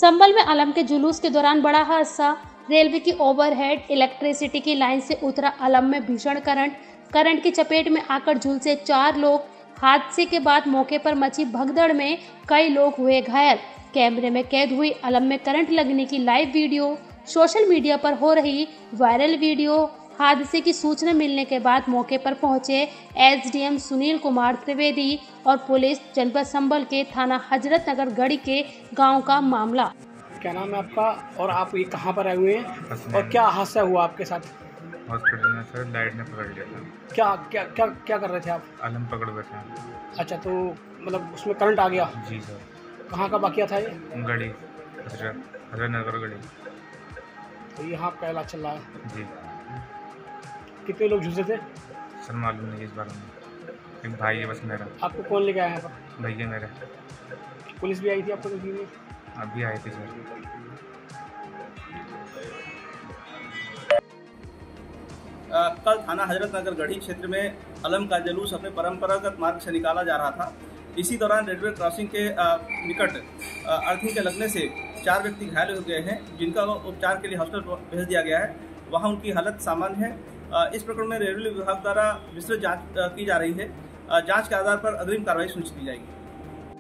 संभल में अलम के जुलूस के दौरान बड़ा हादसा। रेलवे की ओवरहेड इलेक्ट्रिसिटी की लाइन से उतरा अलम में भीषण करंट की चपेट में आकर झुलसे 4 लोग। हादसे के बाद मौके पर मची भगदड़ में कई लोग हुए घायल। कैमरे में कैद हुई अलम में करंट लगने की लाइव वीडियो। सोशल मीडिया पर हो रही वायरल वीडियो। हादसे की सूचना मिलने के बाद मौके पर पहुंचे एसडीएम सुनील कुमार त्रिवेदी और पुलिस जनपद संभल के थाना हजरत नगर गढ़ी के गांव का मामला। क्या नाम है आपका और आप ये कहां पर आए हुए हैं और क्या हादसा हुआ आपके साथ? हॉस्पिटल में सर लाइट ने पकड़ लिया था। क्या क्या क्या क्या कर रहे थे आप? अलम पकड़ बैठे हैं। अच्छा, तो मतलब उसमें करंट आ गया? जी सर। कहाँ का वाकया था ये? गढ़ी हजरत नगर गढ़ी। तो यहाँ आपका इलाज चल रहा है? जी। कितने लोग झुलसे थे? सर मालूम नहीं इस बारे में। एक भाई है बस मेरा। आपको कौन लेके आया यहाँ पर? भैया मेरे। पुलिस भी आई थी आपको देखने के लिए? अभी आए थे सर। कल थाना हजरत नगर गढ़ी क्षेत्र में अलम का जुलूस अपने परंपरागत मार्ग से निकाला जा रहा था। इसी दौरान रेलवे क्रॉसिंग के निकट अर्थिंग के लगने से 4 व्यक्ति घायल हो गए हैं, जिनका उपचार के लिए हॉस्पिटल भेज दिया गया है। वहां उनकी हालत सामान्य है। इस प्रकरण में रेलवे विभाग द्वारा विस्तृत जांच की जा रही है। जांच के आधार पर अग्रिम कार्रवाई सुनिश्चित की जाएगी।